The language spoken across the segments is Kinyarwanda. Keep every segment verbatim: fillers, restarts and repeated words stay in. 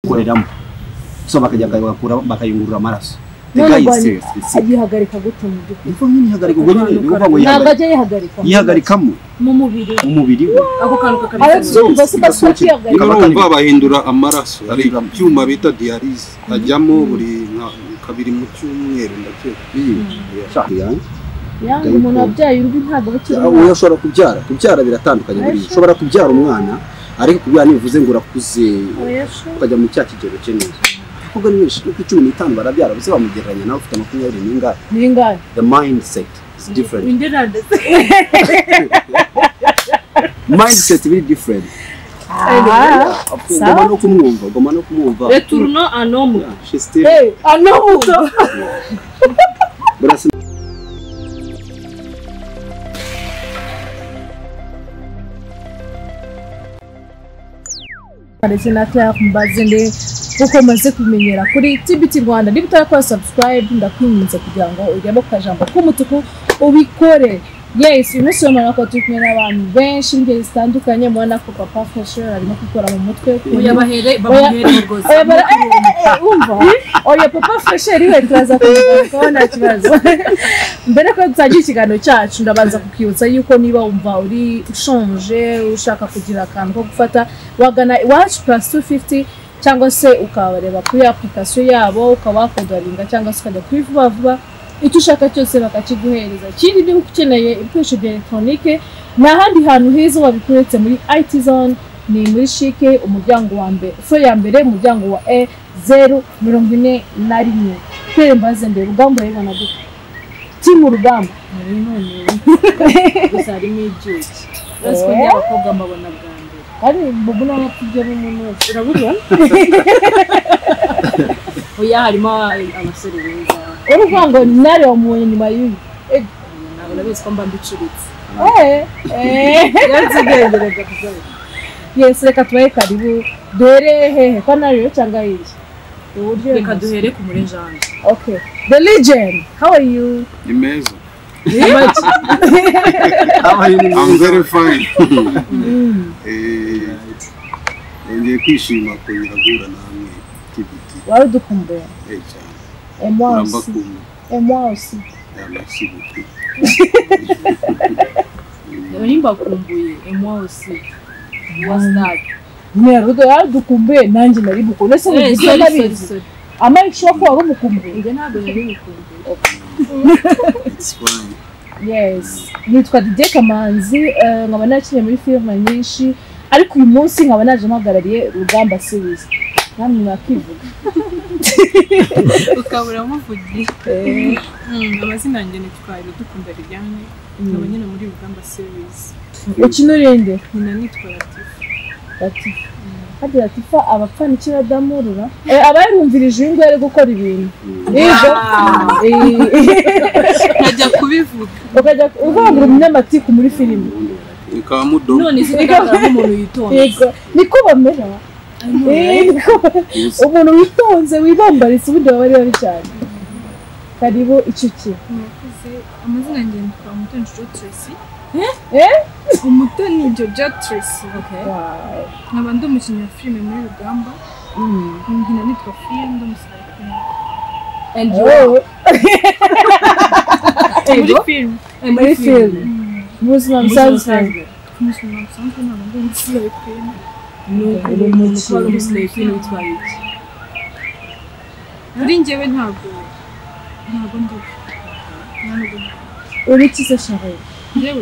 koreramo so bakajya bakura bakayungurura amaraso agihagarika gute mu by'ukuri ifu nyine ihagarika ubwo nyine niba ngo yihagarika yihagarikamo mu mubiri umubiri ako kantu kakabisa bakaba bahindura amaraso ari ibyuma bita dialyse ajyamo buri kabiri mu cyumweru ndakeka yanga umuntu wabyaye urubi ntabwo bukiri uwo ushobora kubyara kubyara biratandukanye buri ushobora kubyara umwana ariko kubyara nivuze ngo urakuze ukajya mu cya kigero cye neza kuko ni mwinshi kuko cumi n'itanu barabyara bose bamugereranya nawe ufite makumyabiri n'ingahe n'ingahe the mindset is different mindset very different goma no kumwumva goma no kumwumva retourno un homme hey un homme Brasi Parece na Claire Mbazende uko maze kumenyera kuri T B T Rwanda niba utarakora subscribe ndakwinginze kugira ngo ujye kajambo k'umutuku ubikore. Yes, umunsi w'amara ko tukumwe n'abantu benshi ngeze zitandukanye mubona ko Papa Fashion arimo gukora mu mutwe oya bahere bamuhere rwose umva oya Papa Fashion iwe turaza kubona kibazo mbere ko tsagira ikiganiro cyacu ndabanza kukiyutsa yuko niba umva uri ushonje ushaka kugira akantu ko gufata wagana Watch plus two fifty cyangwa se ukabareba kuri application yabo ukabakodaringa cyangwa se ukajya kuri vuba vuba icyo ushaka cyose bakakiguhereza. Kindi niba ukeneye ibikoresho bya electronique na handi hantu heza wabikuretse muri I T Zone ni muri Shike umuryango wa mbere fo ya mbere umuryango wa E zero mirongo ine na rimwe Claire Mbazende Rugamba yibona gute timu Rugamba muri none gusa ari mwijiki rasiko y'abakobwa mabona bwande ari mbona yapfije mu munsi urabura oya harimo abasore beza uruvango nari wamuye nyuma y'uyu nabo nabizi ko mba mbicuritse eh eh yazigendera gato yes reka tubaye karibu dore hehe ko nari cyangwa iki uburyo reka duhere ku muri Jean. Okay, the legend, how are you? Imeza Yeah. How are you? I'm very fine. Eh ngiye kwishima ko biragura namwe T B T Wari dukumbuye. Eh cyane. Et moi aussi. Et moi aussi. Merci beaucoup. Nimba kumbuye et moi aussi. What's that? Mais rudo yari dukumbuye nanjye nari bukunde se ugiye nabizi. Ama ishoko wari umukumbuye. Nge ntabwo nari mukumbuye. It's fine. Yes. Nitwa Didier Kamanzi nkaba nakiye muri filime nyinshi ariko uyu munsi nkaba naje mpagarariye Rugamba series. Namwe nakivuga. Ukabura muvugi. Eh, amazina yanjye nitwa Dukunda Liliane. Nkaba nyine muri Rugamba series. Ukino rende? Nyina nitwa Latif. Latif. Hadi Latifa abapfana ikira damurura. Eh abayumvirije ingo yari gukora ibintu. Yego. Eh najya kubivuga. Ukajya uvanga umunyamatiko muri filime. Ikaba mudo. None sigaragara nk'umuntu yitonze. Yego. Niko bamera. Eh umuntu witonze wibambaritse ubundi bari bari cyane. Karibu icuki. Nakuze amazina yanjye nitwa Umutoni Tracy. Eh? Eh? Umutoni Jojo Tracy. Okay. Wow. Nkaba ndi umukinnyi wa filime muri Rugamba. Mm. Nkina nitwa Fia ndi umusirikare. And you? Muri film. Muri film. Muzima musanzwe. Muzima musanzwe ntabwo ndi umusirikare. Nuko Uri umuntu ukora umusirikare witwaye iki? Kuri njyewe ntabwo ntabwo ndi. Ntabwo. Uri kise shari. Njyewe.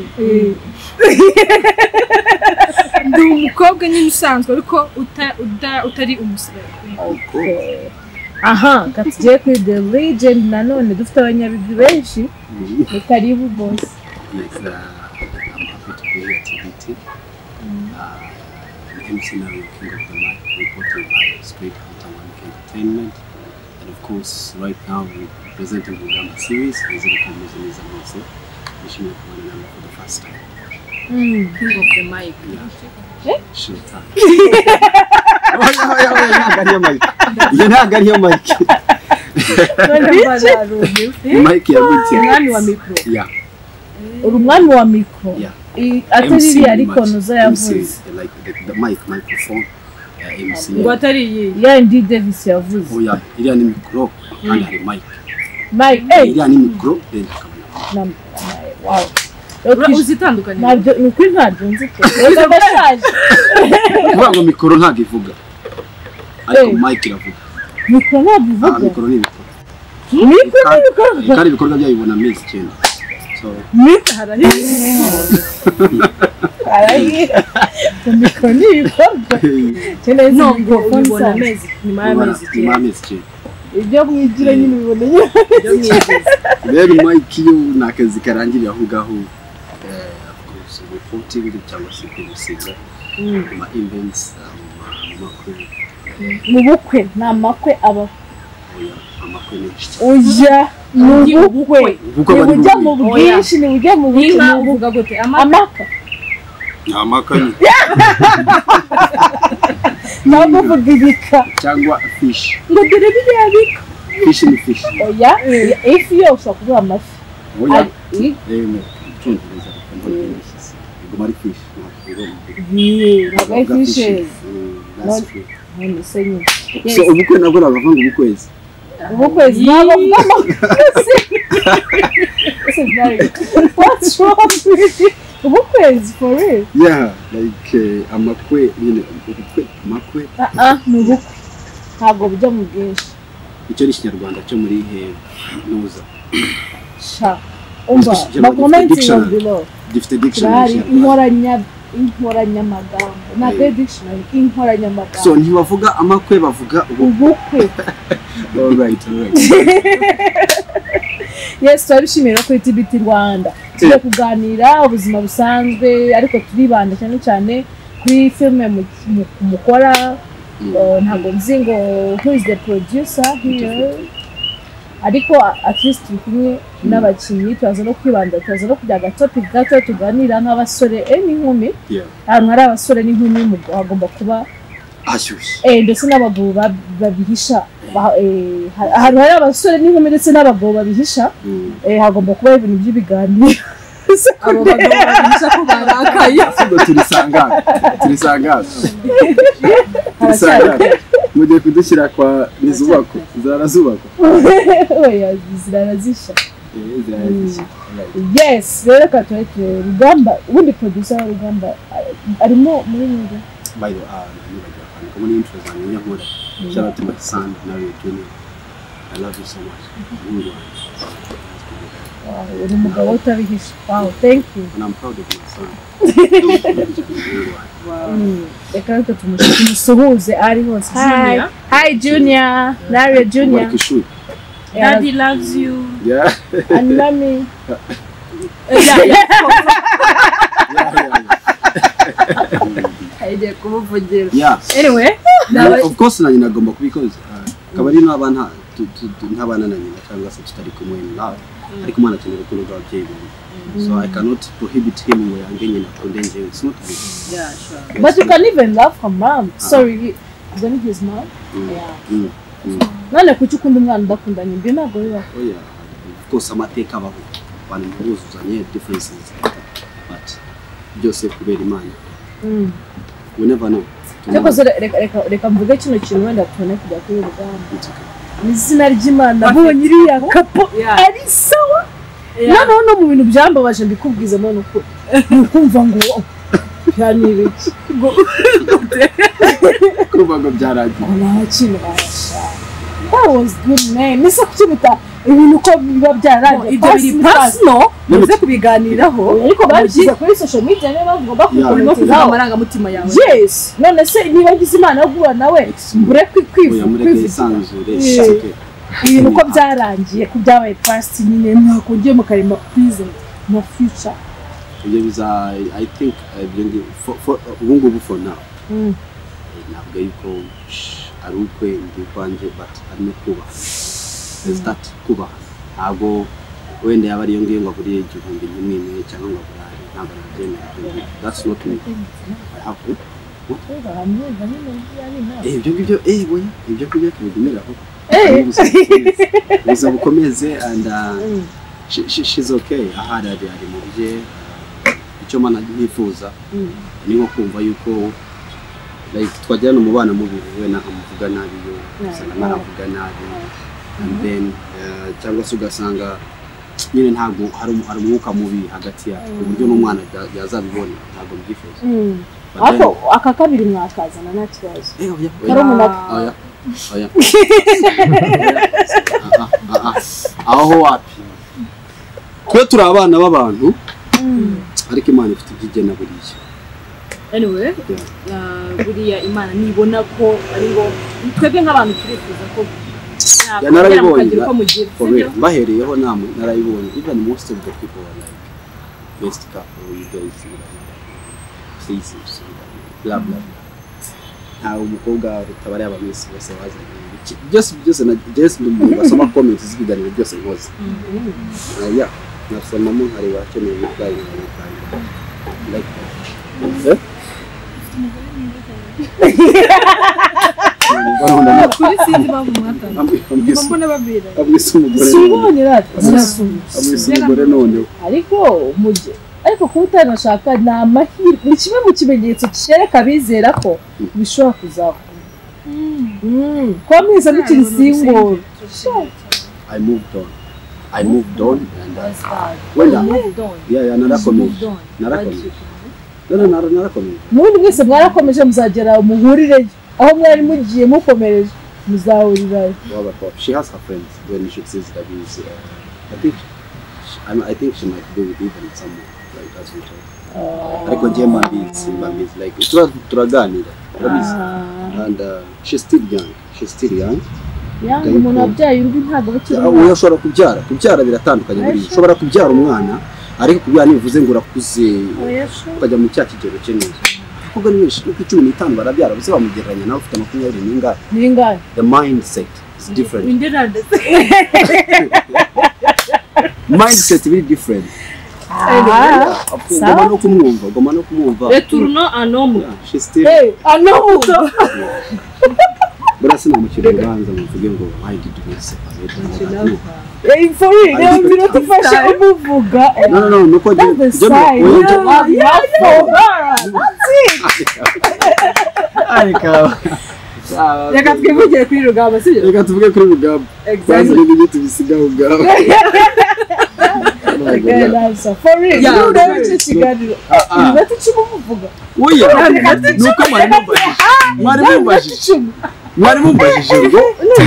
Ndi umukobwa nyine usanzwe ariko utari umusirikare. Okay. Aha, katugiye kuri the legend nanone dufite abanyabigwi benshi. Ni karibu boss. Yes, uh, I'm happy to be here at T B T. Uh, M C now, King of the Mic, reporting by Street Hunter One Entertainment. And of course, right now we're presenting the Rugamba series. Nizere ko muzimiza mwese. Nishimiye kubona namwe for the first time. Mm. King of the Mic. Eh? Sure time. Oya oya oya ntabwo ariyo mic. Iyo ntabwo ariyo mic. Mic ya gute? Umwami wa mikro. Yeah. Uri umwami wa mikro. Yeah. Atari iri ariko noza yavuze. Like the, the mic microphone. ya M C ngo atari iyi ya ndi Davis yavuze oya iriya ni mikoro kandi hari mic Mike eh iriya ni mikoro then na wow ura uzitandukanye nabyo ni kuri ntabyo nzi ko ndashaje kuvuga ngo mikoro ntabwo ivuga ariko mic iravuga mikoro ntabwo ivuga mikoro ni mikoro mikoro mikoro kandi ibikorwa byayibona amezi icyenda so mikoro harahiye harahiye mikoro ni ibikorwa cyane no ngo ubona amezi nyuma y'amezi nyuma y'amezi icyenda ibyo mwigira nyine ubiboneye ibyo mwigira rero mic yo ni akazi karangirira aho ngaho of course reporting cyangwa se kugusiga ama events amakuru mu bukwe nta makwe aba amakuru menshi ujya mu bukwe ubukwe ujya mu bwinshi ni ujya mu bwinshi inka uvuga gute amaka nta makanya ntabwo uvuga ibika cyangwa fish ngo dore biriya bika fish ni fish oya ifi yo ushobora kuvuga amafi oya rero cyongereza mbona fish ngo mari fish ntabwo ari fishes none se nyine so ubukwe nabwo nabavanga ubukwezi ubukwezi ntabwo avuga amakwezi what's wrong with you ubukwezi for real yeah like uh, amakwe nyine ubukwe amakwe ah ah ni ubukwe ntabwo bujya mu bwinshi icyo ni ikinyarwanda cyo muri he nuza sha umva bakomentinga below gifite hari dictionary inkoranya inkoranyamagambo ntabwo ari dictionary inkoranyamagambo so ntibavuga amakwe bavuga ubukwe all right all right yes turabishimira kuri T B T Rwanda tujye kuganira ubuzima busanzwe ariko turibanda cyane cyane kuri filme mukora ntabwo nzi ngo who is the producer here ariko at least turi kumwe n'abakinnyi tuzaza no kwibanda tuzaza no kujya agatopic gato tuganira nk'abasore n'inkumi ahantu hari abasore n'inkumi hagomba kuba ashyushye eh ndetse n'abagabo babihisha ahantu hari abasore n'inkumi ndetse n'abagabo babihisha eh hagomba kuba ibintu by'ibiganiro abo bagabo babihisha ko barakaye sibwo turisanga turisanga turisanga mugiye kudushyira kwa nizubako zarazubako oya zirazisha yes rero katwete Rugamba ubundi producer wa Rugamba arimo muri nyungu by the way come on intro za Nyankore shout out to my son Nario Junior I love you so much uri umugabo utabihisha wow thank you and I'm proud of my son reka reka tumusuhuze ari hose hi hi Junior Nario Junior Daddy loves you yeah and mommy yeah yeah I did kumuvugira yeah anyway of course na nyina agomba kubikoza kabari n'abana ntabana na nyina cyangwa se tutari kumwe nawe ariko mwana cyane rukundo rw'ababyeyi so I cannot prohibit him ngo yange nyina kondenje it's not good yeah sure but you can even love her mom sorry isn't his mom yeah none kuki ukunda umwana udakundanye ibyo ntabwo biba oya of course amateka abaho abantu buzuzanye differences but byose kubera Imana we never know ariko reka reka reka mvuge kino kintu wenda tubone kujya kuri Rugamba izina ry'Imana bonye iriya kapo ari sawa noneho no mu bintu byambabaje mbikubwiza none uko ukumva ngo yani ibiki kuba ngo byaragiye nta kintu barasha that was good man nisa kukibita ibintu ko biba byaragiye ibyo biri personal uze kubiganiraho ariko bagize kuri social media niba bavuga bakukomeza amarangamutima yawe yes none se niba ngize Imana yo guhura nawe mbure kwivuga ibintu ko byarangiye ku byabaye past nyine mwakongeye mukarema present na future ibyo biza I think ubu ngubu for now ntabwo yuko ari ukwe ndi kwanjye but arimo kubaha start kubaha ntabwo wenda yaba ariyo ngiyo ngo buri igihumbi n'imwe cyangwa ngo burari ntabwo nabyemera that's not me I have to eh ibyo ngibyo eh boya ibyo kujya tubigumiraho eh biza bukomeze and uh, she, she, she's okay ahari ari ari mu bye icyo mana nifuza ni nko kumva yuko like twajyana umubana mubi we na amuvuga nabi yo usanga naravuga nabi and then uh, cyangwa se ugasanga nyine ntabwo hari hari umwuka mubi hagati yacu uburyo n'umwana yazabibona ntabwo byifuza ako aka kabiri mwakazana nta kibazo eh oya oya oya aho wapi twe turi abana b'abantu ariko Imana ifite ibyigena buriya anyway buriya Imana nibona ko ari ngo twebwe nk'abantu turifuza ko narayibonye bahereyeho namwe narayibonye even most of the people are like best couple you guys see blah blah nta umukobwa rutabari abamisi bose bazanye just just na just basoma comments z'ibiganiro byose nkoze yeah nasoma mu hari wakeneye ibyayi like eh kuri sinzi bavu mwatanga mbona babira abwise umugore sibonye rati abwise umugore none ariko muje ariko kutanashaka na amahirwe ni kimwe mu kimenyetso cyereka bizera ko bishobora kuzakora mm kwa mwiza n'ikiri single I moved on I moved on and when I moved on yeah yeah narakomeje narakomeje nara nara narakomeje muri mwese mwarakomeje muzagera umuhurire aho mwari mugiye mukomereje muzahurira baba she has her friends when she says that is uh, I think she, I, I think she might do it even someone like as we talk ariko ngiye mbizi mbizi like turaganira urabizi and uh, she's still young she's still young yangu umuntu abyaye urubi ntabwo bakiri uwo ushobora kubyara kubyara biratandukanye buri ushobora kubyara umwana ariko kubyara nivuze ngo urakuze ukajya mu cyakigero cye neza kuko ni wish uko cumi n'itanu barabyara bose bamugereranya nawe ufite makumyabiri n'ingahe n'ingahe the mindset is different inderande mindset very different goma no kumwumva goma no kumwumva returno anomu she still hey anomu burasa na mukire ubanza muvuge ngo why did we separate hey for real no biro tufashe umuvuga no no no nuko je je arika reka twivuge kuri rugamba sibyo reka tuvuge kuri rugamba exactly n'ibyo tubisiga rugamba for real no no chikiganiro ibati cyumuvuga oya nuko mwari mubajije mwari mubajije mwari mubajije ngo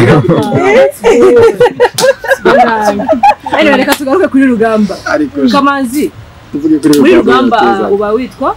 anyway reka tugaruke kuri rugamba Kamanzi tuvuge kuri rugamba uba witwa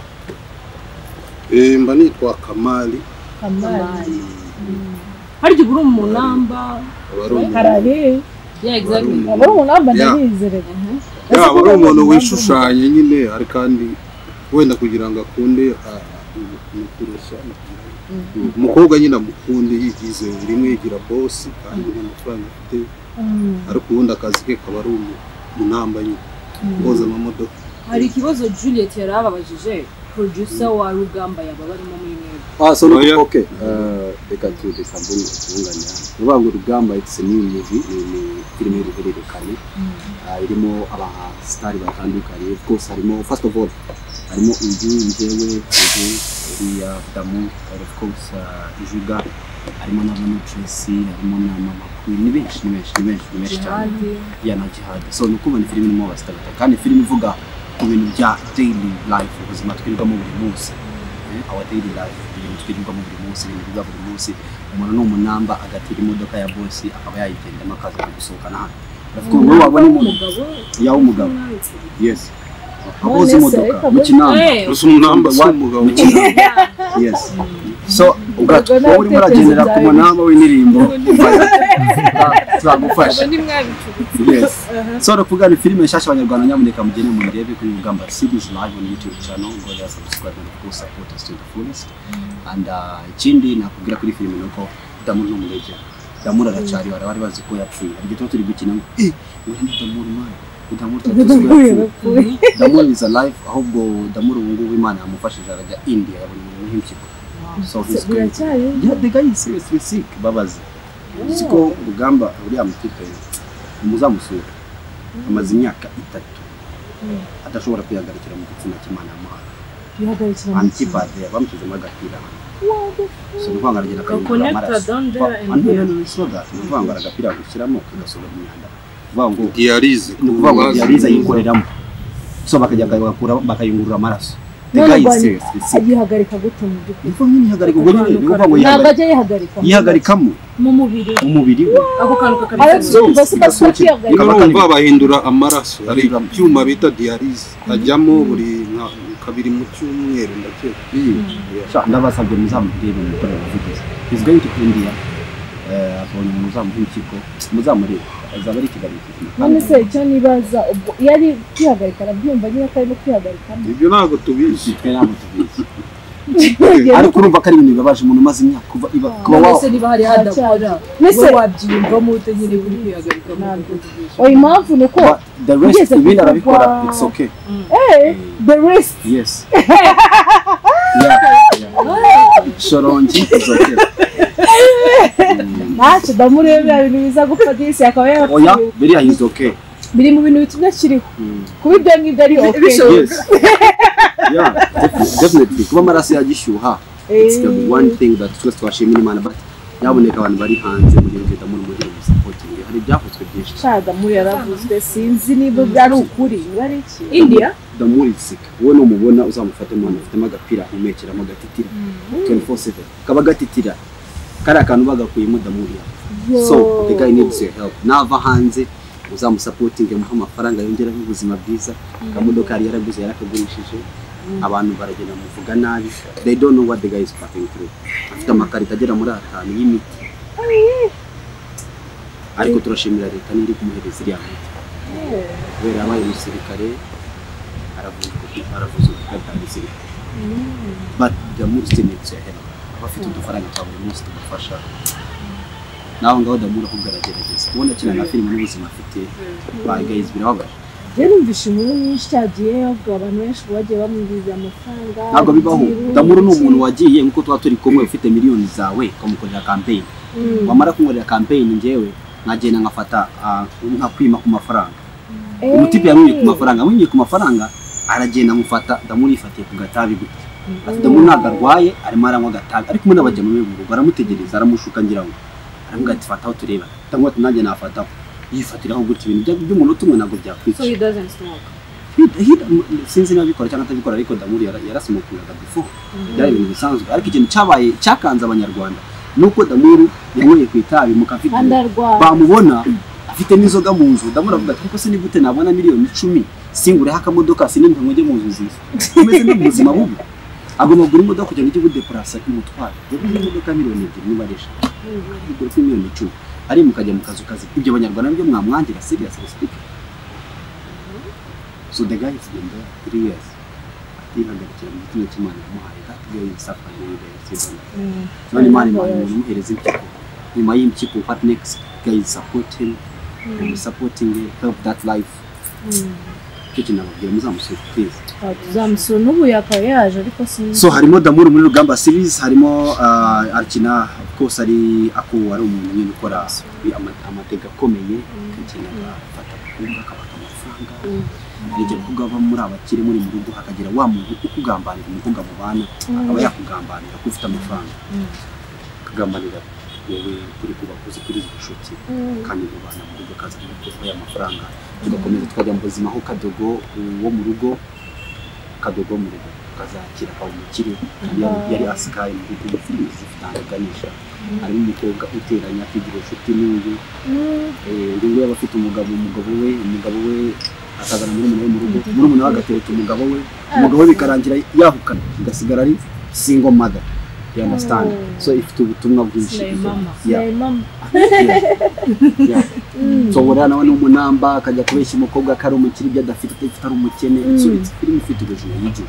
eh mba nitwa Kamali Kamali hari giburu umunamba karahe yeah exactly abari umunamba ndabizere ya abari umuntu wishushanye nyine ari kandi wenda kugira ngo akunde umukurusha umukobwa nyine amukunde yigize rimwe yigira boss kandi n'amafaranga afite ariko ubundi akazi ke kaba ari umunamba nyine koza amamodoka. Hari ikibazo Juliet yarababajije producer wa rugamba yababarimo muri mwe. Ah so okay uh reka tu reka mbona tunganya ubango rugamba it's a new movie ni filime irerekanye irimo aba star batandukanye of course harimo first of all harimo uyu njyewe uyu uriya Damu of course Juga harimo na Mama Tracy harimo na Mama Queen ni benshi ni benshi ni benshi ni benshi cyane ya na Jihad so nuko ni filime irimo abastar kandi filime ivuga ku bintu bya daily life ubuzima twirirwamo buri munsi our daily life ibintu twirirwamo buri munsi ibintu biba buri munsi umuntu n'umunamba agatira imodoka ya boss akaba yayigendamo akaza gusohokana hano bavuga ngo wabona umugabo yawo umugabo yes aboze imodoka mu kinamba umunamba s'umugabo yes so ugatwa uri muragendera ku munamba w'indirimbo twagufasha yes so rakuga ni filime nshasha abanyarwanda nyamuneka mugene mu ndebe kuri rugamba series live on YouTube channel go there subscribe and of course support us to the fullest and ikindi nakubwira kuri filime nuko Damu n'umuleje Damu aracari bari bazi ko yapfuye igito turi gukina ngo eh uri Damu mwana Damu tutuzwe Damu is alive ahubwo Damu ubungu Imana yamufashije arajya India yabonye nk'impyiko so he's going yeah the guy is seriously sick babazi siko rugamba uri amutipe umuzamusura amaze imyaka itatu adashobora kwihagarikira mu gitsina cy'Imana y'Imana yihagarikira antipade bamukize magakira so kuvanga aragenda akayungurura amaraso kuvanga aragapira gushyiramo kagasohora imyanda kuvuga ngo dialyse ni ukuvuga ngo dialyse ayikoreramo so bakajya bakayungurura bakayungurura amaraso agihagarika gute mu by'ukuri ifu nyine ihagarika ubwo nyine ni ukuvuga ngo ntabwo ajya yihagarika yihagarikamo mu mubiri mu mubiri we ako kantu kakari arabyumva se basi niba urumva bahindura amaraso hari ibyuma bita dialyse ajyamo buri kabiri mu cyumweru ndakeka ndabasabye muzamurebe mukorera ubuvugizi he's going to India abonye muzamuha impyiko muzamurebe azaba ari Kigali none se icyo nibaza yari kwihagarika arabyumva nyine ko arimo kwihagarika ibyo ntabwo tubizi twe ntabwo tubizi ariko urumva ko ari ibintu bibabaje umuntu umaze imyaka kuba iba kuba wawe se niba hari hadakora we wabyiyumvamo ute nyine kuri kwihagarika oya impamvu ni uko the rest ibindi arabikora it's okay eh the rest yes shorongi is okay ntacyo ndamurebe ibintu biza gupfa disi akaba yapfuye oya biriya is okay biri mu bintu bitumye kiriho kuba ibyo ngibyo ari okay yes yeah definitely kuba amaraso yagishyuha it's the one thing that twese twashimira Imana but yaboneka abantu bari hanze muri ngenda muri muri supporting hari byavuzwe byinshi shaga muri yaravuzwe sinzi niba byari ukuri bari iki India damuritse wowe no mubona uzamufate mu afitemo agapira ahumekeramo gatitira twenty-four seven kaba gatitira kari akantu bagakuyemo damuriya so the guy needs your help nava hanze uzamusupporting mu amafaranga yongeraho ubuzima bwiza kamodoka yari yaraguze yarakagurishije abantu baragenda muvuga nabi they don't know what the guy is passing through afite amakarita agera muri atanu y'imiti ariko turashimira leta n'iri kumuhereza iriya miti kubera abaye umusirikare aravuga aravuza ukatangiza but the most needs your help abafite udufaranga twa buri munsi tumufasha naho ngaho damura ahubwo aragerageza kubona kina na filime n'ubuzima afite ba guys birababaje rero umvishe inkuru nyinshi cyagiye ahubwo abantu benshi bagiye bamwiriza amafaranga ntabwo bibaho damura ni umuntu wagiye nkuko tuba turi kumwe ufite miliyoni zawe ukamukorera campaign wamara kumurira campaign njyewe nkagenda nkafata nka kwima ku mafaranga umutipe yamwiye ku mafaranga amwiye ku mafaranga aragenda mufata damura ifatiye ku gatabi gute ati damura ntabwo arwaye arimo aranywa gatabi ariko umuntu abajya mu rugo baramutegereza aramushuka ngira ngo aravuga ati fataho tureba cyangwa ati nanjye nafataho yifatiraho gutya ibintu by'umuntu tumwe ntabwo byakwica so he doesn't smoke sinzi nabikora cyangwa atabikora ariko damuri yarasumukundaga before byari ibintu bisanzwe ariko ikintu cyabaye cyakanze abanyarwanda nuko damuri yanyweye ku itabi mu kafite bamubona afite n'inzoga mu nzu damuri avuga ati ariko se ni gute nabona miliyoni icumi singureho akamodoka sinimwe ngo njye mu nzu nziza umeze no mu buzima bubi agomba kugura imodoka kugira ngo ijye gudeplasa imutware yaguze imodoka miliyoni ebyiri niba ari eshatu igura kuri miliyoni icumi ari mukajya mu kazu kazi ibyo abanyarwanda nibyo mwamwangira serious speak so the guy is been there three years atihagarikira mu gituma cy'Imana yamuhaye that guy is suffering in the season none Imana imuhereza impyiko nyuma y'impyiko what next guys support him and supporting him help that life kiki nababwira muzamusura please tuzamusura n'ubu yakaba yaje ariko sinzi so harimo damuru muri Rugamba series harimo arkina of course ari ako ari umuntu nyine ukora amatega akomeye kagenda afata kuvuga akabaka amafaranga nige kugaba muri abakire muri mu rugo hakagira wa muntu ukugambanira umuvuga mu bana akaba yakugambanira kufite amafaranga kagambanira yewe kuri kubakoze kuri inshuti kandi mu bana mu rugo kaza kuko ya mafaranga tugakomeza twajya mu buzima aho Kadogo wo mu rugo Kadogo mu rugo kazakira kwa umukire yari asikaye mu rugo filime zitanganisha ari umukobwa uteranya kwigira inshuti n'uyu eh ndi yaba afite umugabo umugabo we umugabo we akazana muri mu rugo muri umuntu agatereta umugabo we umugabo we bikarangira yahukana igasigara ari single mother you understand so ifite ubutumwa bwinshi yeah mama yeah so wora nawe n'umunamba akajya kubeshya umukobwa kari umukiri bya dafite ari umukene so it's film ifite ubujura yijije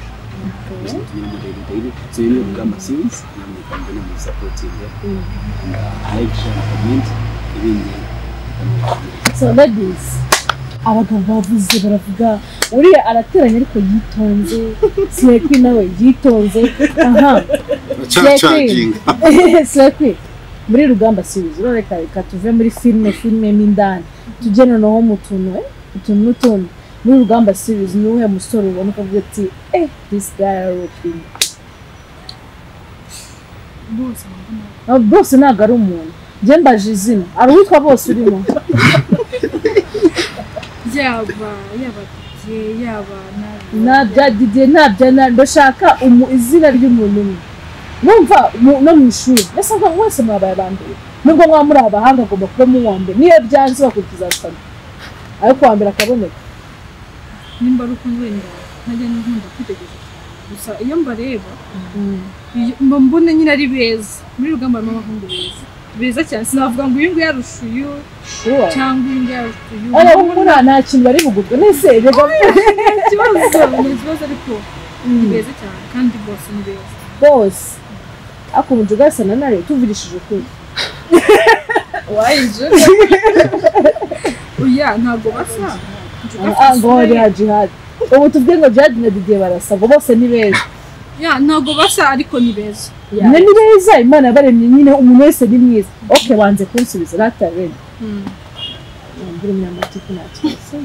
so you know Rugamba series namwe kandi no supporting like share comment ibindi so ladies abagabo bavuze baravuga uriya arateranya ariko yitonze Slekwi nawe yitonze aha charging Slekwi muri Rugamba series reka reka tuve muri filme filme mindani tujye noneho mu tuntu utuntu n'utundi muri Rugamba series niwe musore ubona ko avuga ati eh this guy are looking bose mbona Ah, bose ntabwo ari umuntu njye mbaje izina ari uwitwa bose urimo yaba yaba Didier yaba nabi nta bya Didier nta bya na ndashaka umu- izina ry'umuntu umwe numva mu- no mu ishuri mbese ngo mwese mwabaye abambere nubwo mwaba muri abahanga agomba kuba mu wa mbere niyo byanze bakurikiza asaba ariko uwa mbere akaboneka nimba ari uko wenda ntajya nkunda kwitegereza gusa iyo mbareba iyo- mba mbona nyine ari beza muri rugamba harimo abahungu beza beza cyane sinavuga ngo uyu nguyu arusha uyu sure cyangwa uyu nguyu arusha uyu aya humura nta kintu bari bugurwe nese rega ikibazo ni ikibazo ariko ni beza cyane kandi bose ni beza bose akunje ugasana nare tuvurishije ukuri wayinje oya ntabwo basa ah ngo hari jihad ubu tuvuge ngo jihad na Didier barasa ngo bose ni beza ya ntabwo basa ariko ni beza ne ni beza imana yabaremye nyine umuntu wese ni mwiza okay wanze kunsubiza ratarene mbere munyamatiku ntakibazo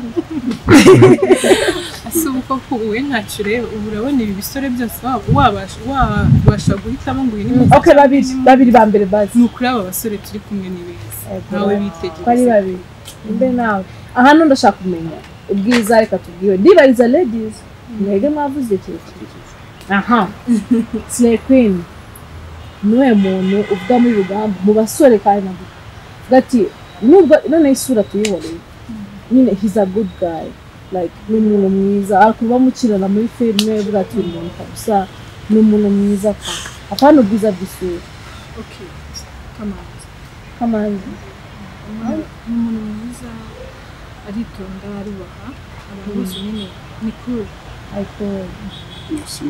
asubuka ko uwe ntacyo ureba ubu urabona ibi bisore byose wabasha wabasha guhitamo ngo uyu ni mwiza okay babiri babiri ba mbere bazi ni ukuri aba basore turi kumwe ni beza nawe ko ari bitegereza babiri mbe nawe ahantu ndashaka kumenya ubwiza reka tubwiwe ndibariza ladies mwege mwavuze kirekire aha Slay Queen niwe muntu uvuga muri rugamba mu basore kandi nabwo gati nubwo none isura tuyiboneye nyine he's a good guy like ni umuntu mwiza akuba mukirana muri filime uvuga ati uyu muntu kabisa ni umuntu mwiza ka apana ubwiza bw'isura okay kamanzi kamanzi ni umuntu mwiza aritonda arubaha abantu bose nyine ni cool ariko Merci.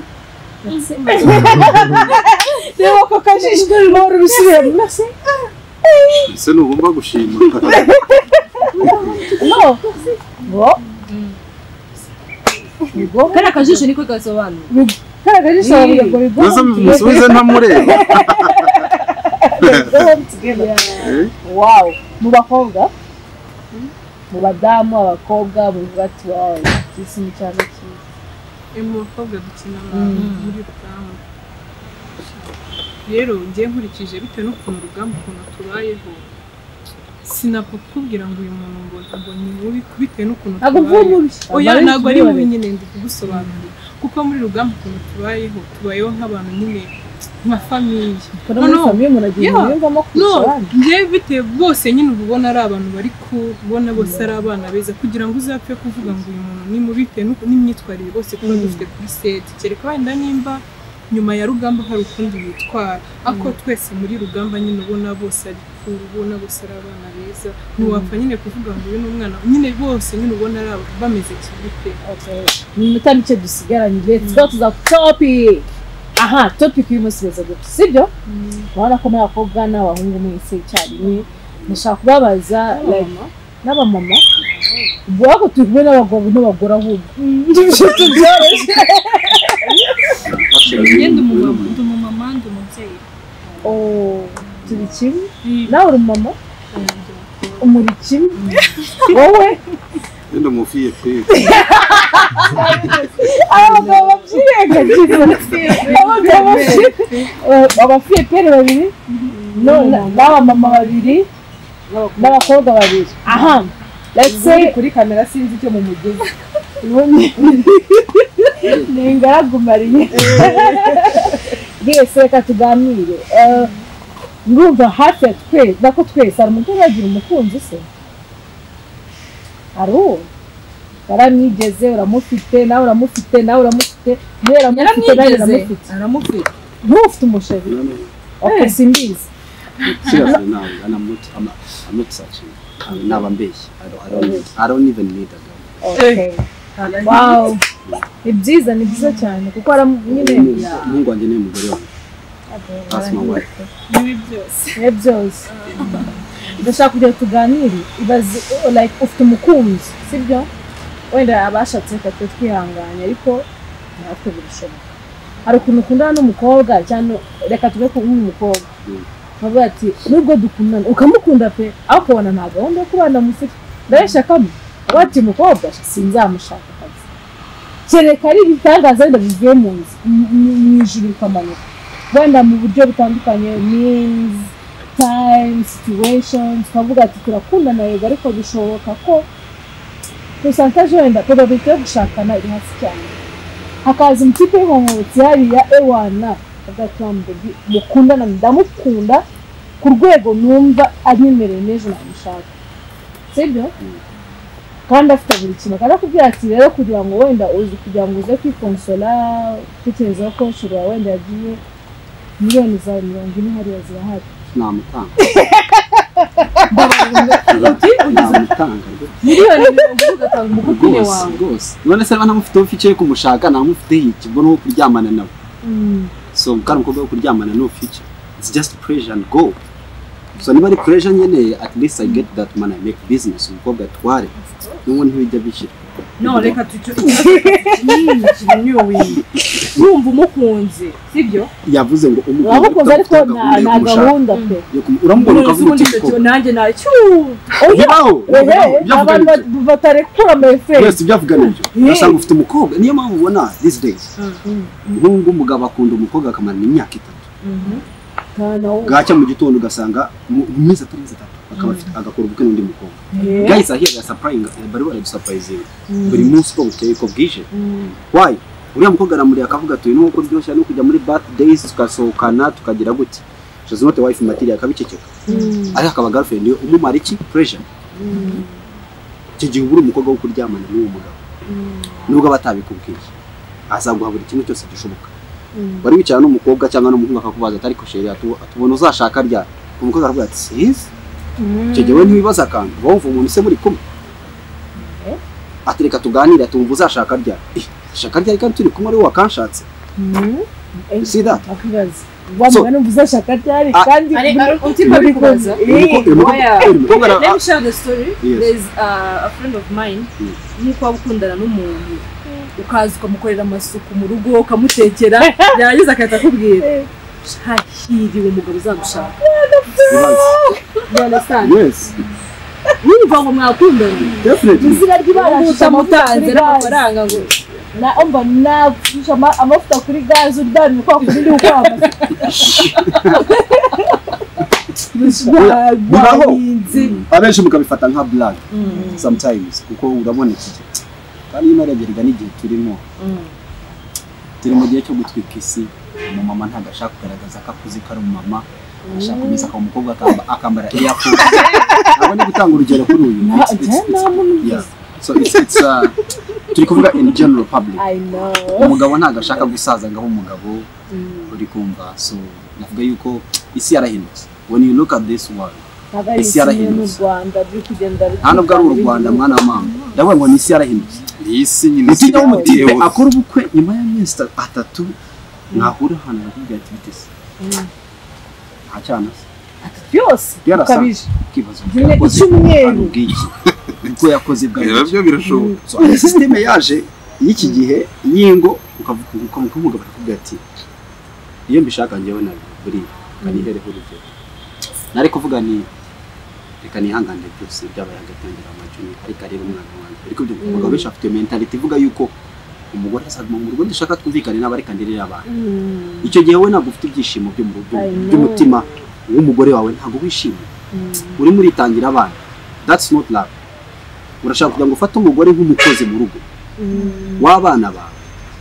reba ko kajisho rero bisiye merci Ese ntugomba gushima. no ngo ngo kariya kajisho niko gasobanura kariya kajisho bavuga ngo bigo Maze musubize ntamureba. Eh? wow mu bakobwa mu badamu abakobwa bavuga ati wow iki ni cyane cyiza mu bakobwa dukina muri rugamba rero ngiye nkurikije bitewe n'ukuntu urugamba ukuntu tubayeho sinapfa kukubwira ngo uyu muntu ngo ngo ni mubi bitewe n'ukuntu ntabwo mvuga mubi oya ntabwo ari mubi nyine ndi kugusobanurira kuko muri rugamba ukuntu tubayeho tubayeho nk'abantu nyine nka famiye no no famiye umuntu agiye yumvamo kurusha ngewe bitewe bose nyine uba ubona ari abantu bari kubona bose ari abana beza kugira ngo uzapfe kuvuga ngo uyu muntu ni mubi bitewe n'imyitwarire bose kuba dufite kuri seti kereka wenda nimba nyuma ya rugamba hari ukundi bitwara ako twese muri rugamba nyine ubona bose ari kuru ubona bose ari abana beza ntiwapfa nyine kuvuga ngo uyu ni umwana nyine bose nyine ubona ari bameze kimwe pe ni iminota mike dusigaranye let's go to the topic aha topic y'umunsi beza gute sibyo urabona ko muri abakobwa n'abahungu mwese icyarimwe ndashaka kubabaza like n'abamama ubwo wako turi kumwe n'abagabo n'abagore ahubwo ibyo byoroshye ngende umumama ndi umumama ndi umubyeyi oh turi kimwe nawe uri umumama umuri kimwe wowe Wenda mufiye pe. abagabo babyirengagiza abagabo abafiye pere babiri n'abamama babiri n'abakobwa babiri aha let's say kuri kamera sinzi icyo mu mugezi ni ingaragu mariye bwese reka tuganire ngumva hafi ya twese nako twese hari umuntu uragira umukunzi se hari uwo yaramwigeze uramufite nawe uramufite nawe uramufite nawe uramufite nawe uramufite aramufite ntufite umusheri okay simbizi Seriously now, and I'm not, I'm not, I'm not searching. I'm now I'm big. I don't, I don't, I don't even need a girl. okay wow ni byiza ni byiza cyane kuko ara nyine Mungu wanjye ni umugore wanjye. That's my wife. ibi byose ni byose ndashaka kugira tuganire ibaze like ufite umukunzi sibyo wenda abashatse kate twihanganya ariko natwe birashoboka hari ukuntu ukundana n'umukobwa cyane reka tube ku umukobwa bavuga ati nubwo dukundana ukamukunda pe aho kubona nta gahunda yo kubana mufite ndabesha kamwe wati mukobwa sinzamushaka kazi kereka ari ibitangaza wenda bivuye mu nzu mu ijuru bikamanuka wenda mu buryo butandukanye means time situations kavuga ati turakundana yego ariko bishoboka ko percentage wenda probability yo gushakana iri hasi cyane hakaza umutipe w'inkomotsi hariya ewana agatambo mukundana ndamukunda ku rwego numva anyemereye neza namushaka sibyo kandi afite buri kintu kandi akubwira ati rero kugira ngo wenda uzi kugira ngo uze kwikonsola utekereza ko ushobora wenda yagiye miliyoni za mirongo ine hariya zirahari namutanga namutanga miliyoni mirongo ine ugatanga umukupine wawe rwose none se bana mufite ufice kumushaka na mufite iki mbona uko kuryamana nawe so kandi umukobwa wo kuryamana no fice it's just pressure and go so niba ari pressure nyene at least I get that man I make business umukobwa tware n'uwo ntibijya bishira no reka tucyo niyo windi yumva umukunzi sibyo yavuze ngo umukobwa wamukunze ariko na gahunda pe urambona ukavuga uti nanjye nacyo oyaho abantu batarekura mefre yes byavuga nibyo urasanga ufite umukobwa niyo mpamvu ubona these days nk'ubu umugabo akunda umukobwa akamara imyaka itatu gacha mu gitondo ugasanga mu minsi atari atatu akaba afite agakora ubukwe n'undi mukobwa guys are here surprising bari bari surprising buri munsi ko bukeye ko bwije why uriya mukobwa aramuri akavuga ati nuko byosha no kujya muri birthdays tukasohokana tukagira gute she's not a wife material akabiceceka ariko akaba girlfriend yo umumara iki pressure kigiye ubura umukobwa wo kuryamana n'uwo mugabo nubwo batabikubwiye azaguha buri kimwe cyose gishoboka bari bicara n'umukobwa cyangwa n'umuhungu akakubaza atari ko sheri atubona uzashaka rya umukobwa aravuga ati sis cyegewe ntibibaza kandi bumva umuntu se muri kumwe atereka tuganira tumva uzashaka rya shaka rya kandi turi kumwe ari wakanshatse see that akibaza wamwe numva uzashaka rya kandi utipa bikubaza let me share the story there's uh, a friend of mine nuko abukundana n'umuntu ukaza ukamukorera amasuku mu rugo ukamutekera yarangiza akahita akubwira hahiriwe umugabo uzagushaka you understand yes wumva ngo mwakundana definitely izina ry'ibara utamutanze n'amafaranga ngo na omba na amafuta kuri gaz udani uko kuri uko amaze abenshi mukabifata nka blood sometimes kuko urabona iki kandi n'aragerega n'igihe turimo turi mu gihe cyo gutwika isi umumama ntago ashaka kugaragaza ko akuze ko ari umumama ashaka kumisa ko umukobwa akambara earphone abo ni gutanga urugero kuri uyu yeah so it's it's uh, turi kuvuga in general public I know umugabo ntago ashaka gusaza ngaho umugabo uri kumva so navuga yuko isi yarahindutse when you look at this world isi yarahindutse Rwanda byo kugenda hano bwa u Rwanda mwana wa mama ndavuga ngo isi yarahindutse isi nyine isi y'umutipe akora ubukwe nyuma y'amezi atatu nahura hano nakubwira ati bitese acyana byose kabije kibazo icyumweru bwiki uko yakoze bwa byo birashoboka so system yaje y'iki gihe yingo ukavuga uko umugabo akubwira ati iyo mbishaka njyewe na buri kanihere urugero nari kuvuga ni reka nihangane byose byabaye agatangira amajuni ariko ari umwana wanjye ariko byo umugabo besha afite mentality ivuga yuko umugore asaguma mu rugo ndashaka twumvikane n'abari kandirira abantu icyo gihe we ntabwo ufite ibyishimo byo mu rugo by'umutima w'umugore wawe ntabwo wishimye uri muri tangira abana that's not love urashaka kugira ngo ufate umugore nk'umukozi mu rugo w'abana bawe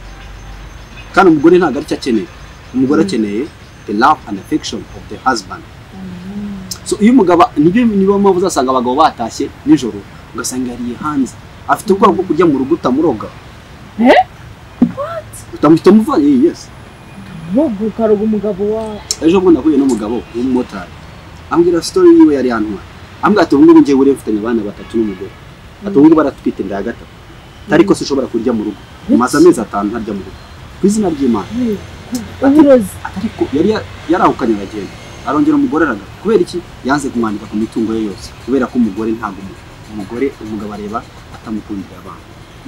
kandi umugore ntabwo ari cyo akeneye umugore akeneye the love and affection of the husband so iyo umugabo nibyo niba mpamvu uzasanga abagabo batashye nijoro ugasanga yariye hanze afite ubwoba bwo kujya mu rugo utamuroga eh what utamufite umuvanye yes Bogo karoga umugabo wa ejo bundi nahuye n'umugabo w'umumotari ambwira story yiwe yari hano ambwira ati ubu ngiye uri mfitanye abana batatu n'umugore ati ubu baratwite nda gatatu ariko sinshobora kurya mu rugo maze amezi atanu ntarya mu rugo kwizina ry'Imana uburozi ariko yari yarahukanye agenda arongera umugore araga kubera iki yanze kumwandika ku mitungo ye yose kubera ko umugore ntago umugore umugabo areba atamukundira abantu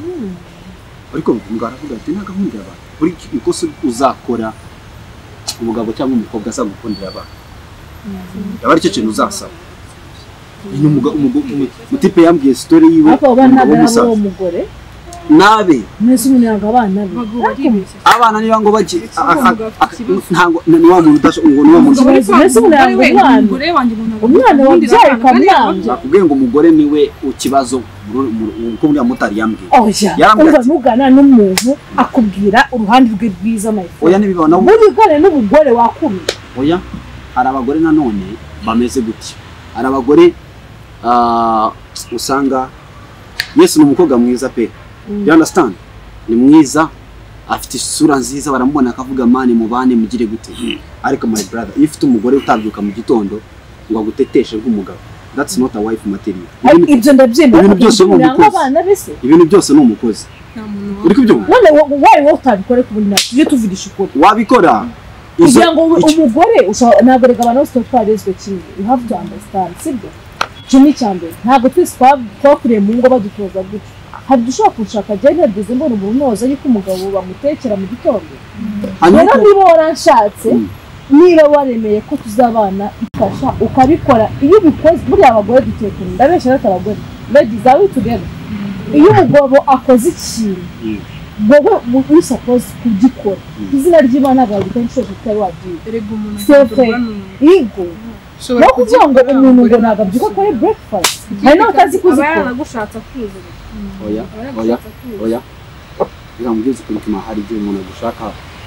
ariko umugabo aravuga ati ntago nkundira abantu buri ikoso uzakora umugabo cyangwa umukobwa azagukundira abantu yaba ari cyo kintu uzasaba ni umugabo umutipe yambwiye story yiwe umugabo w'umugore nabe mwese umuntu yanga abana be abagabo baribeshya abana niba ngo baki Ese uwo mugabo afite ikibazo. ntango ni wa muntu udasho ngo ni wa muntu Mbese umuntu yanga umwana. umugore wanjye umuntu agomba umwana kumwumvira wabyaye akana kariya ukamwanga nakubwiye ngo umugore niwe ukibazo uko muri mutari yambwiye oya Yarambwira umva ati- ntugana n'umuntu akubwira uruhande rwe rwiza my friend oya nibibona burigane n'ubugore wakumye oya hari abagore nanone bameze gutya hari abagore ah, usanga Yesu ni umukobwa mwiza pe you understand ni mwiza afite isura nziza baramubona akavuga mani mubane mugire gute ariko my brother iyo ufite umugore utabyuka mu gitondo ngo aguteteshe nk'umugabo that's not a wife material ariko Ibintu- ibyo ndabyemera ibintu byose ni yanga umukozi. abana be se ibintu byose ni umukozi nta muntu uri kubyumva none wayi wowe utabikore ku bundi tujye tuvugisha ukuri wabikora izo- kugira ngo icyo- umugore ushobora- ntabwo reka abantu bose tuba twarezwe kimwe you have to understand sibyo icyo ni icya mbere ntabwo twese twa- twakuriye mu ngo badutoza gutya hari dushobora kushaka agenda yageze mbona umuntu unoza yuko umugabo bamutekera mu gitondo hanyuma rero ko- niba waranshatse Mm. niba waremeye ko tuzabana ifasha ukabikora iyo ubikoze buriya abagore dutekana ndabeshya reka abagore ladies are we together iyo umugabo akoze ikintu Mm. wowe uri suppose kugikora izina ry'Imana ntabwo wagikora inshuro eshatu utari wabyiga erega umuntu Self-care. agomba n'umuntu ego ushobora no kuvuga ngo kugikora, umuntu ngo umugore ntabwo abyuka ntabwo akore breakfast hari n'abatazi aba kuzikora yaranagushatse akuzura oya aba oya yaragushatse akuzura oya reka mubwize ukuri kuma hari igihe umuntu agushaka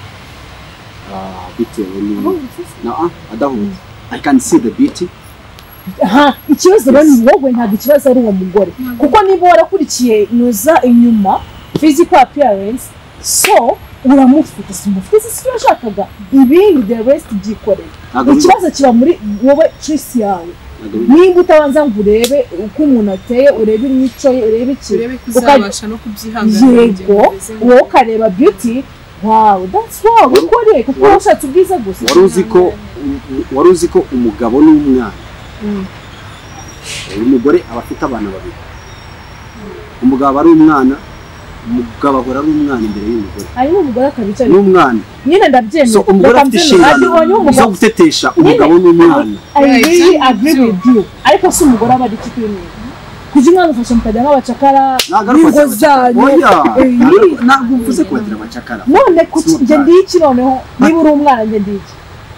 ah, bitewe ni na ah adahubutse I can see the beauty aha ikibazo rero ni wowe ntabwo ikibazo ari uwo mugore kuko niba warakurikiye nuza inyuma physical appearance so uramufite si umufite si icyo yashakaga ibindi the rest byikorera Ntabwo biba- ikibazo kiba muri wowe choice yawe ntabwo biba- nimba utabanza ngo urebe uko umuntu ateye urebe imico ye urebe ikintu urebe ko Uka- uzabasha no kubyihanganira yego wowe ukareba beauty wow that's wow ukore kuko Wari- washatse ubwiza gusa wari uzi ko wari uzi ko umugabo n'umwana Mm. uyu mugore aba afite abana babiri umugabo aba ari umwana umugabo ahora ari umwana imbere y'umugore hanyuma umugore akabicara n'umwana nyine ndabyemera so umugore afite inshingano zo gutetesha umugabo n'umwana I really Right, agree so- with you ariko si umugore aba ari kuri mwe kugira umwana ufasha mukajya nk'abacakara ntabwo ari n'ingo ukwatira zanyu abacakara. Oya, Eh, ntabwo- ntabwo mvuze kubatira abacakara none kuki It's not njye right. ndi iki noneho niba uri umwana njye ndi iki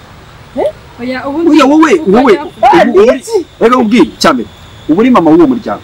oya ubundi Oya, wowe uko wowe ajya- Ah, ubu- ndi uri- iki reka nkubwire cyambere uba uri mama w'uwo muryango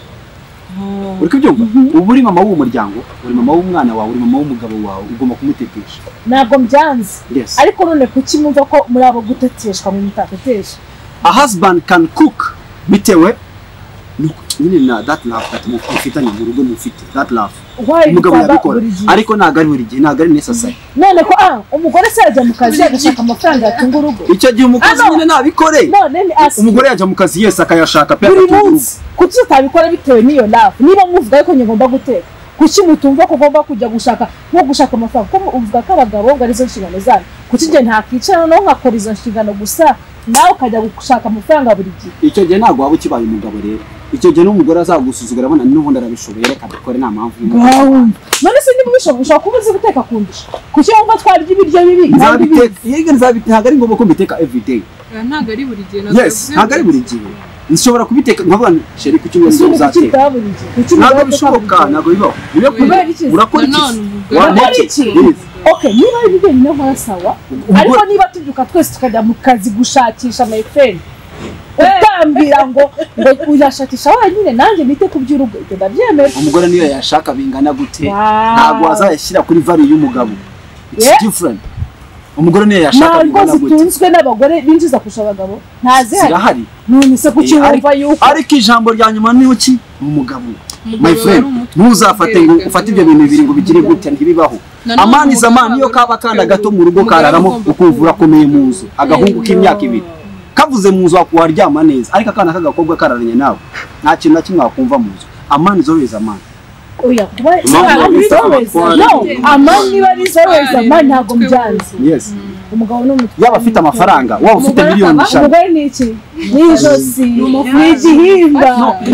uri kubyumva uba uri mama w'uwo muryango uri mama w'umwana wawe uri mama w'umugabo wawe ugomba kumutetesha ntabwo mbyanze yes ariko none kuki mwumva ko muri abo guteteshwa mu mutatetesha a husband can cook bitewe nuko nyine na that love that mufitanye mu rugo mufite that love why umugabo bitaba yabikora buri gihe ariko ntabwo ari buri gihe ntabwo ari necessary none ko ah umugore se yajya mu kazi agashaka amafaranga yatunga urugo icyo gihe umukozi Ano. nyine nabikore none ni asi umugore yajya mu kazi yese akayashaka pe buri agatunga urugo munsi kuki utabikora bitewe n'iyo love niba muvuga yuko njye ngomba guteka kuki mutumva ko ugomba kujya gushaka nko gushaka amafaranga kuko uvuga ko abagabo ngo arizo nshingano zanyu kuki njye ntakicara noneho nkakora izo nshingano gusa nawe ukajya gushaka amafaranga buri gihe icyo gihe ntabwo waba ukibaye umugabo rero icyo gihe n'umugore azagusuzugura abona n'ubundi arabishoboye reka dukore nta mpamvu gahunda none se niba ubishoboye ushobora kuba uzi guteka kundusha kuki wumva twarya ibiryo bibi kandi bibi nzabiteka yego nzabiteka ntabwo ari ngombwa ko mbiteka everyday Oya, ntabwo ari buri gihe yes ntabwo ari buri gihe nshobora kubiteka nkavuga nti sheri ku cyumweru ese nzo ubu kuki uzateka bwa buri gihe kuki ntabwo umugore ateka bishoboka buri gihe? ntabwo bibaho bibe Kubera iki? urakora iki Nanone umugore- Wakora Ukora iki? iki? Yes. okay niba ari ibyo nyine nkora sawa ariko niba tubyuka twese tukajya mu kazi gushakisha my friend utambira ngo ngo uyashakisha wenyine nanjye nite ku by'urugo ibyo ndabyemera umugore niyo yashaka bingana gute Wow. ntabwo wazayashyira kuri value y'umugabo it's Yeah. different umugore niyo yashaka ntabwo bingana gute zitunzwe n'abagore binjiza kurusha abagabo ntazihari zirahari none se kuki Eh, wumva ariko- yuko ariko ijambo rya nyuma ni iki umugabo Umugabo my friend ari umutwe ntuzafate ngo ubwenge, ufate ibyo bintu bibiri ngo bigire gutya ntibibaho Nanone amani umugabo zamani iyo aba ari kaba akana umutwe gato mu rugo umugabo kararamo agomba ukumva kuba- urakomeye mu nzu agahungu k'imyaka ibiri kavuze mu nzu waryama neza ariko akana k'agakobwa kararanye nawe nta kintu na kimwe wakumva mu nzu amani is always amani oya kuba Impamvu is always abatwara- no amani niba ari always amani ntabwo mbyanze yes umugabo n'umutwe yaba afite amafaranga waba ufite Umugore miliyoni akaba- eshanu umugore ni iki ni ijosi ni igihimba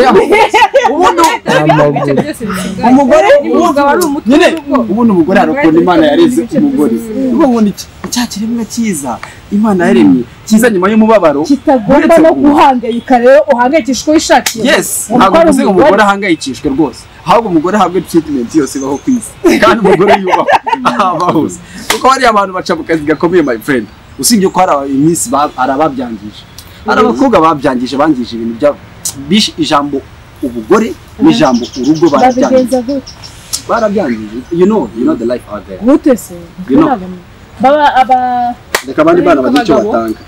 ubundi ibice byose bisigaye umugore umugabo ari umutwe nyine w'urugo. ubundi umugore hari ukuntu imana yareze umugore uba ubona iki cya kiremwa cyiza imana yaremye cyiza nyuma y'umubabaro kitagomba uretse no kuba- guhangayika rero uhangayikishwa wishakiye yes Umugore ntabwo mvuze ngo umugore. umugore ahangayikishwe rwose ahubwo umugore ahabwe treatment yose ibaho ku isi kandi umugore yubahwa abaho kuko hari abantu baca mu kazi gakomeye my friend usibye ko hari iminsi hari ababyangije hari abakobwa babyangije bangije ibintu bya bishe ijambo ubugore n'ijambo urugo barabyangije barabyangije you know you know the life out there gute se you know baba aba reka abandi bana bagice batanga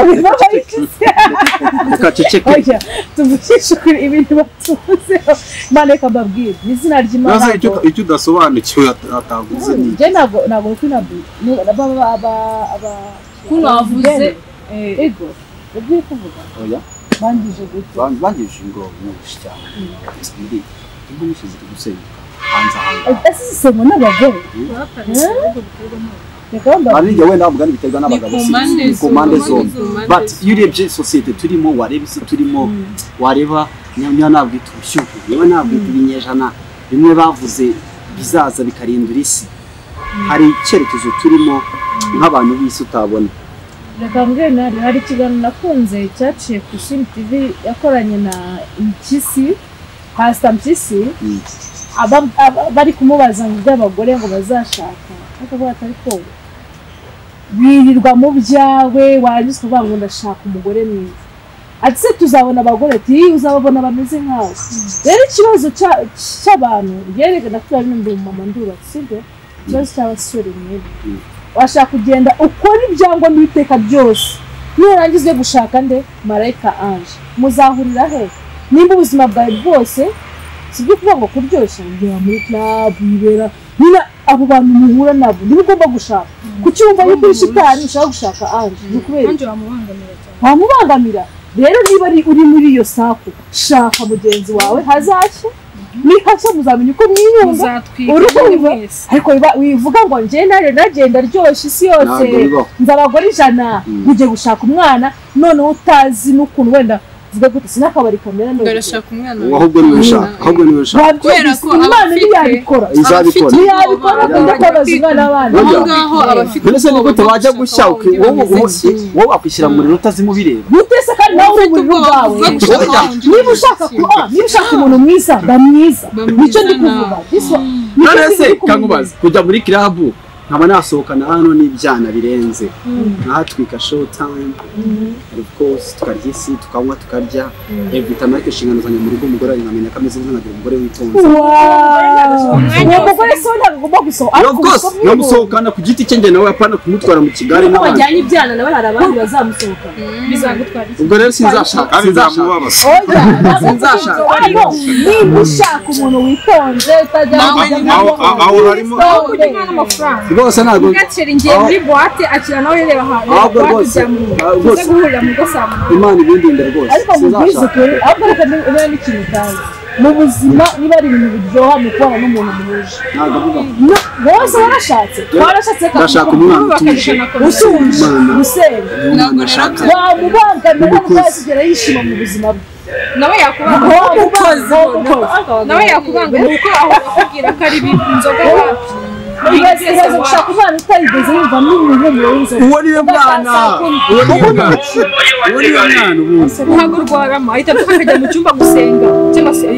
tukaceceke oya tuvukishe kuri ibintu batuze mane kababwira izina ry'Imana nazo icyo icyo udasobanukiwe atavuze ni je nago nago kwinabu baba aba aba kuno avuze ego ubwiye kuvuga oya bandije gute bandije ngo nyinshi cyane ndi ngo nishize gusenyuka hanze hanze ese se mbona abagore ari njye wenda mvuga biterwa n'abagabo ku mpande zombi but iyo urebye societe turimo wareba isi turimo wareba nyamya nabwo itushyuhe yewe nabwo ibinyejana bimwe bavuze bizaza bikarindura isi hari icyerekezo turimo nk'abantu b'isi utabona reka mbwene hari ikiganiro nakunze cyaciye ku Shim T V yakoranye na Mpyisi Pastor Mpyisi bari kumubaza ngo by'abagore ngo bazashaka akavuga atari ko birirwa mu byawe warangiza kuvuga ngo ndashaka umugore mwiza ati se tuzabona abagore ati uzababona bameze nkawe rero ikibazo cy'abantu yerekana ko ari ndi mama ndura sibyo ikibazo cy'abasore mwebwe washaka kugenda ukora ibyango n'iteka byose nurangize gushaka nde marayika anje muzahurira he nimba ubuzima bwawe bwose sibyo kuvuga ngo kuryoshya ngira muri club ibera nina abo bantu muhura nabo ntibigomba gushaka kucyumva yuko ishitani ushaka gushaka anje nikubera anje wamubangamira cyane wamubangamira rero niba ari uri muri iyo sako shaka mugenzi wawe hazashye ni hashya muzamenya uko mwiyumva urukumva ariko wivuga ngo nje nare nagenda ryoshye isi yose nzabagora ijana uje gushaka umwana none utazi n'ukuntu wenda vuga gute sinakabari kamera ndo ndarashaka umwana ahubwo ni ushaka ahubwo ni ushaka kubera ko Imana ntiyabikora izabikora ntiyabikora ndabaza umwana abana aho ngaho abafite mbese ni gute wajya gushya wowe wowe wakwishyira mu rero utazimubireba gutese kandi nawe uri muri rwawe niba ushaka ko niba ushaka umuntu mwiza ba mwiza nicyo ndi kuvuga none se kangubaza kujya muri club nkaba nasohokana hano n'ibyana birenze nahatwika show time of course tukarya isi tukanywa tukarya every time ariko inshingano zanjye mu rugo umugore nkamenya ko ameze nk'agira umugore witonze umugore so ntagomba gusohoka of course namusohokana ku giti cye njye nawe apana kumutwara mu Kigali n'abandi bajyanye ibyana nawe hari abandi bazamusohoka bizagutwara ubwo rero sinzashaka sinzamubabaza sinzashaka niba ushaka umuntu witonze utajya aho harimo amafaranga rwose ntabwo gacira ingiye muri boîte akira nawe reba ahantu rwose rwose guhurira mu gasamo Imana ibindinde rwose ariko mubwize kuri ahubwo reka niba n'ikintu utazi mu buzima niba ari ibintu biryoha mu kubana n'umuntu muhuje ntabwo avuga bose warashatse warashatse ndashaka umwana utuje usuje usenga ntabwo nashaka wamubangamira ntazigera yishima mu buzima bwe nawe yakubanga nawe yakubanga nuko aho akubwira ko ari inzoga wapi Ibibazo gushaka umwana utarigeze yumva n'umuhumuro w'inzoga uwo niwe mwana uwo niwe mwana uwo niwe mwana ubundi ntabwo rwarama ahita akajya mu cyumba gusenga cyangwa se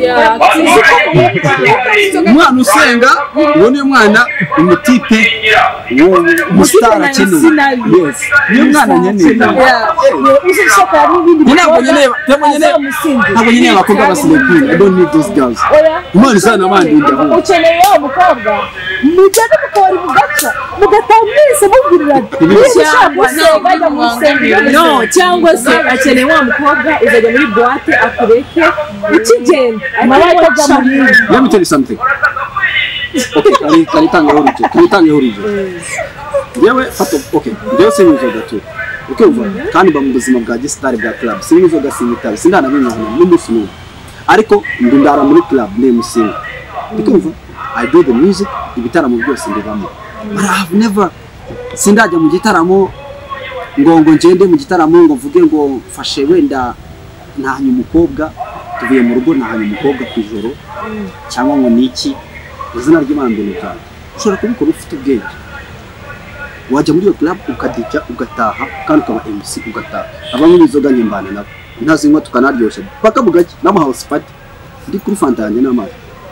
umwana usenga uwo niwe mwana umutipe umusitari akeneye yes niwe mwana nkeneye uzishaka n'ibindi ntabwo nkeneye ntabwo nkeneye ntabwo nkeneye abakobwa basilekini I don't need those girls umwana usana abandi ndaho ukeneye wa mukobwa mujyane mukabari mugaca mugatambise mubwirira no cyangwa se akeneye wa mukobwa uzajya muri boîte akureke ukigenda amarayika ajya mu yindi let me tell you something okay kari kari tangaho urugero kari tangaho urugero yewe fato okay ndewe se inzoga tu okay uva kandi ba mu buzima bwa gisitari bwa club si inzoga sinitabi sindana binyana n'umunsi n'umwe ariko ndundara muri club ne musinga bikumva I do the music ibitaramo byose ndibamo but I have never sindajya mu gitaramo ngo ngo ngende mu gitaramo ngo mvuge ngo fashe wenda ntahanye umukobwa tuvuye mu rugo ntahanye umukobwa ku ijoro cyangwa ngo niki izina ry'Imana mbere cyane ushobora kubikora ufite ubwenge wajya muri iyo club ukadija ugataha kandi ukaba M C ugataha abanywa inzoga nyimbana nabo ntazinywa tukanaryoshya paka bugaki n'ama house party ndi kuri fanta yanjye n'amazi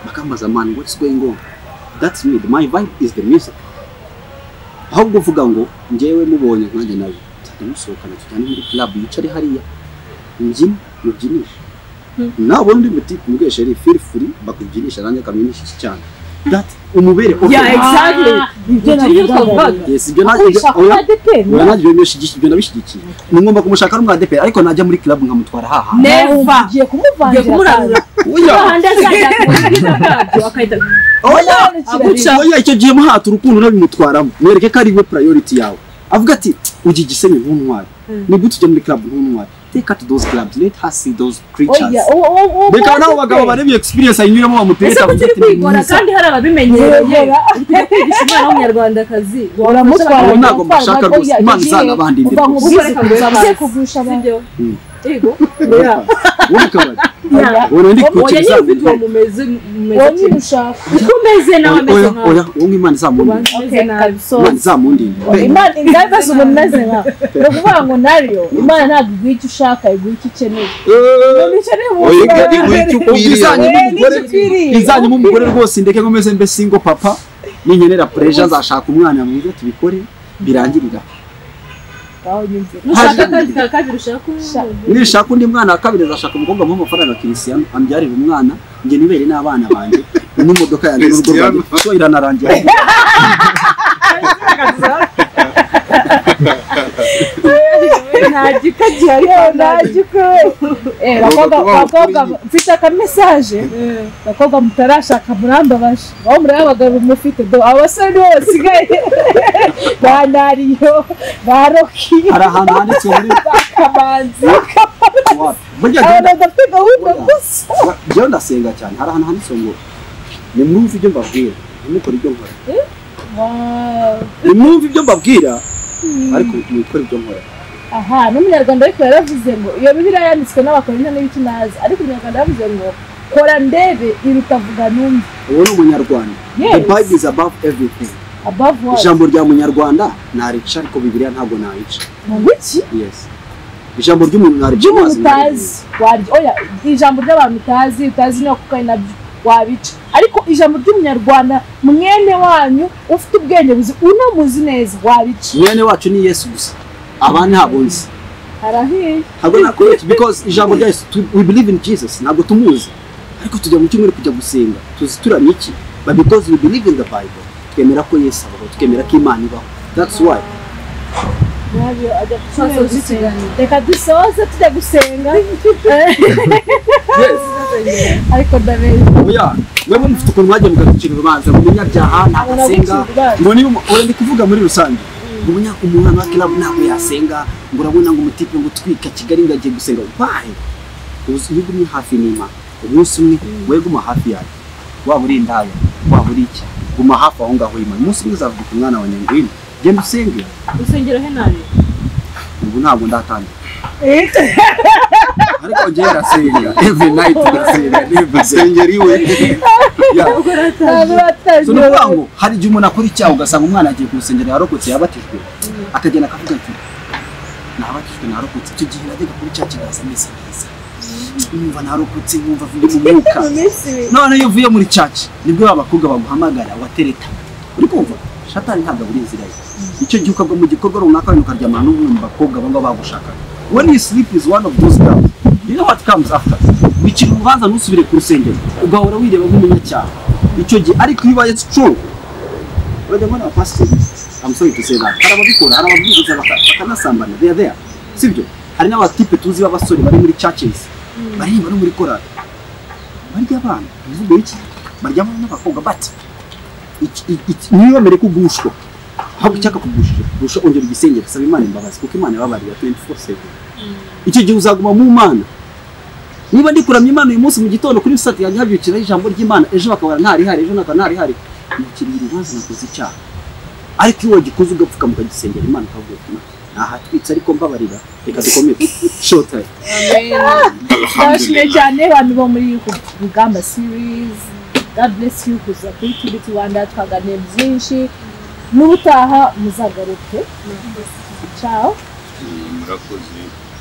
bakambaza man what's going on, that's me, my vibe is the music. Ahubwo uvuga ngo njyewe mubonye nkanjye nawe tujya musohokana tujyane muri club yicare hariya imbyino mubyinisha nabo ndi muti kumubwiye sheri feel free bakubyinisha nanjye kamyinisha cyane that umubere yeah exactly ibyo navuga yes ibyo najye oya oya najye bimeshigisha ibyo nabishigikiye ngomba kumushaka ari umwadeperi ariko najya muri club nkamutwara haha never ugiye kumuvangira kumurarura oya handa sajya kugira bwabyo akaita oya aguca oya icyo gihe muhata urukundo nabimutwaramo mwereke ko ari we priority yawe avuga ati ugi gisenye ntuntware ni gute ujya muri club ntuntware take her to those clubs, let her see those creatures. Oya, o o o. Beka naho bagabo barebe experience ayinyuramo bamupireta ati kwigora kandi hari ababimenyereye kwigisha umwana w'umunyarwandakazi uramutwara ntabwo mbashaka rwose Imana izana abandi imbere uze kugusha abantu yego wumukabari ora ndi kuki oya nyifite uwo mumeze mumeze ushaka ukomeze nawe ameze nka oya wowe Imana izamundi Imana izamundi Imana ingaza se umeze nka no kuvuga ngo nariyo Imana ntabwo iguha icyo ushaka iguha icyo ukeneye oya iguha icyo ukwiriye izanye mu mugore rwose ndeke nkomeze mbe single papa ninyenera pressure azashaka umwana mwiza tubikore birangirira Nushaka kandi kakabiri ushaka nishaka undi mwana akabiri azashaka umukobwa mu mafaranga Christian ambyarira umwana nge nibere n'abana banje n'imodoka yanjye n'urugo rwanjye so iranarangira ntajika gihari ntajika eh bakobwa bakobwa mfite aka message bakobwa mutarashaka murambabaje aho muri abagabo mufite do abasore bose gaye banariyo baroki hari ahantu handitse muri kamanzi burya ndafite gahunda gusa byo ndasenga cyane hari ahantu handitse ngo ni mwumva ibyo mbabwira nimukora ibyo nkora ni mwumva ibyo mbabwira ariko mwikora ibyo nkora aha n'umunyarwanda ariko yaravuze ngo iyo bibiliya yanditswe n'abakorinto n'ibiki nazi ariko umunyarwanda yavuze ngo kora ndebe irutavuga numve uwo ni umunyarwanda the Bible is above everything above what ijambo rya munyarwanda narica ariko bibiliya ntabwo narica ngiki yes ijambo ry'umuntu narica utazi waryo oya ijambo ry'abantu utazi utazi no kuko nabyo wabica ariko ijambo ry'umunyarwanda mwene wanyu ufite ubwenge buzi uno muzi neza wabica mwene wacu ni Yesu gusa abana ntabwo nzi harahiye ntabwo nakora because ijambo rya Yesu we believe in Jesus ntabwo tumuzi ariko tujya mu cyumweru kujya gusenga tuzi turanye iki but because we believe in the Bible twemera ko Yesu abaho twemera ko Imana ibaho that's why nabyo ajya gusenga reka dusoze tujya gusenga yes ariko ndabeza oya wewe mufite ukuntu mwagiye mugacira urubanza mu munyabyaha ntasenga ngo niba urandi kuvuga muri rusange umunya umuntu wa club ntabwo yasenga ngo urabona ngo umutipe ngo twika Kigali ngo agiye gusenga why uzigumye hafi n'Imana umunsi umwe weguma hafi yawe waba uri indaya waba uri iki guma hafi aho ngaho Imana umunsi umwe uzavuga umwana wa nyangwini genda usenge usengero he nabi ubu ntabwo ndatangira ariko ngenda senga every night ndasenga never sengeri we so nubango hari igihe umuntu akora icyaha ugasanga umwana agiye ku rusengero yarokotse yabatijwe akagenda akavuga ati nabatijwe narokotse icyo gihe najyaga kuri cya kiganza mese neza umva narokotse umva vuye mu mwuka none iyo uvuye muri church nibwo abakobwa baguhamagara watereta uri kumva shatani ntabwo buri inzira ye icyo gihe ukagwa mu gikorwa runaka ukaryamana n'umwe mu bakobwa banga bagushaka when you sleep is one of those girls you know what comes after wicira urubanza nusubire ku rusengero ugahora wireba nk'umunyacyaha icyo gihe ariko iyo ubaye strong urajya mbona pastor I'm sorry to say that hari ababikora hari ababivuza bakanasambana they are there sibyo hari n'abatipe tuzi b'abasore bari muri churches bari bari muri korali barya abana bivuga iki barya abana n'abakobwa bati niyo mere kugushwa ahubwo cyaka kugushije gusha ongera igisengero saba Imana imbabazi kuko Imana yababarira twenty-four seven icyo gihe uzaguma mu Mana niba ndi kuramya Imana uyu munsi mu gitondo kuri sati yanjye habyukira ijambo ry'Imana ejo bakabara ntari hari ejo naka ntari hari mukiriye urubanza nakoze icyaha ariko iyo wagikoze ugapfuka mu kagisengero Imana ikavuga ati nahatwitse ariko mbabarira reka dukomeze short time ndashimye cyane abantu bo muri Rugamba series God bless you kuza kuri T V Rwanda twaganiriye byinshi n'ubutaha muzagaruke ciao murakoze